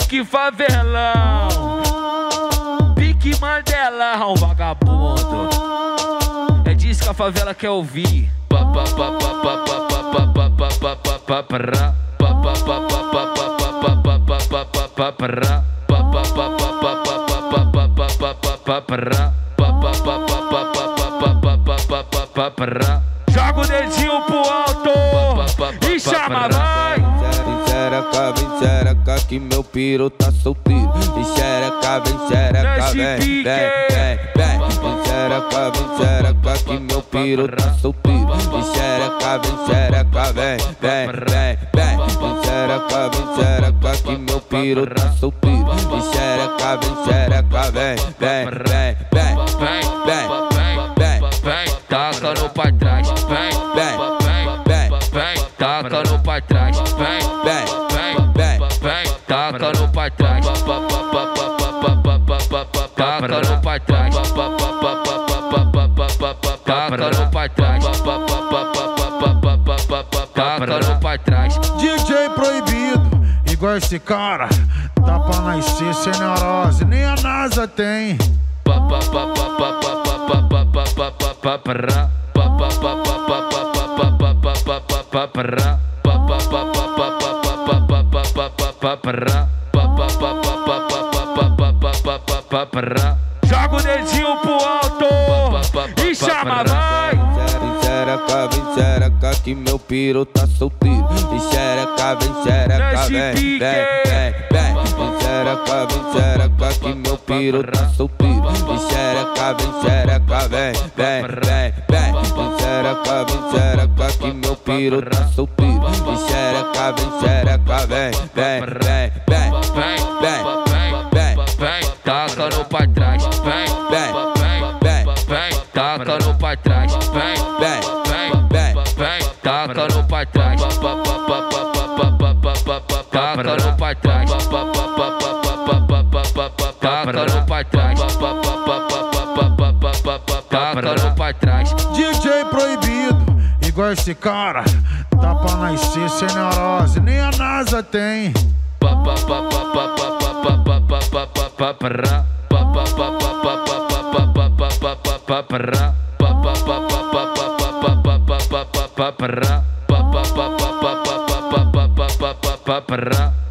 Disque favelão, pique Mandelão, vagabundo. É disso que a favela quer ouvir. Joga o dedinho pro alto e chama, vai! Vem xereca que meu piro tá solteiro. Vem xereca, vem vem, vem. Vem xereca que meu piro tá solteiro. Vem xereca, vem, vem. Vem xereca que meu piro tá solteiro. Vem xereca, vem. Taca no pra trás, vem, taca no pra trás, vem, taca no pra trás, taca no pra trás, taca no pra trás, taca no pra trás. DJ proibido, igual esse cara, tá pra nascer sem neurose, nem a NASA tem. Joga o dedinho pro alto e chama, vai! Vem xereca que meu piro tá solteiro. Vem xereca, vem, vem. Vem xereca que meu piro tá solteiro. Vem xereca, vem, vem. Vem xereca que meu piro tá solteiro. Vem xereca, vem. Taca no pra trás, vem, taca no pra trás, vem, taca no pra trás, taca no pra trás, taca no pra trás, taca no pra trás. DJ proibido, igual esse cara, tá pra nascer sem neurose, nem a NASA tem. Papara.